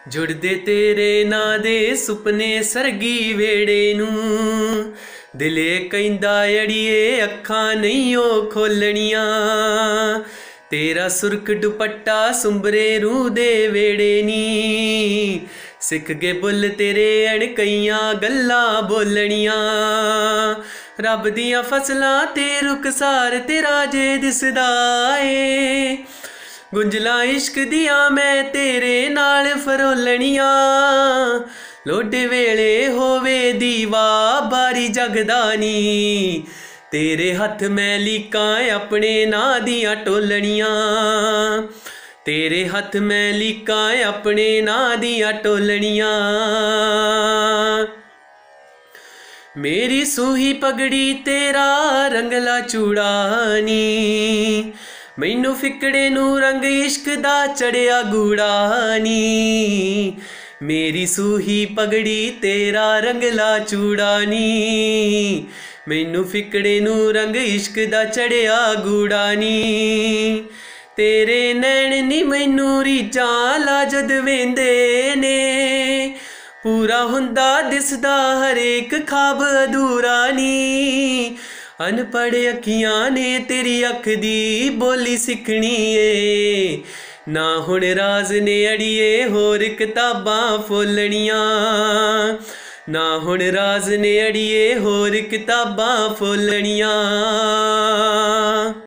जुड़दे तेरे ना दे सुपने सरगी वेड़े नूं दिले कहंदा अड़िए अखां नहीं ओ खोलनियां तेरा सुरख दुपट्टा सुंबरे रूह दे वेड़े नी सिख गए बुल तेरे अणकइयां गल्लां बोलनियां रब दियां फसलां ते रुखसार तेरा जे दिसदा ए गुंजला इश्क दिया मैं तेरे नाल फरोलनियां लोडे वेले होवे दीवा बारी जगदानी तेरे हथ मैं लीकां अपने नां दियां टोलनियां तेरे हथ मैं लीकां अपने नां दियां टोलनियां मेरी सूही पगड़ी तेरा रंगला चूड़ानी मैनू फिकड़े नू रंग इश्क दा चढ़िया गूड़ानी मेरी सूही पगड़ी तेरा रंगला चूड़ानी मैनू फिकड़े नू रंग इश्क दा चढ़िया गूड़ानी तेरे नैन नी मैनू रीझां ला जद वेंदे ने पूरा हुंदा दिसदा हरेक ख्वाब अधूरा नी अनपढ़ अखियां ने तेरी अख दी बोली सिखनी ए ना हुण राज ने अड़िए होर किताबां फोलनियां ना हुण राज ने अड़िए होर किताबां फोलनियां।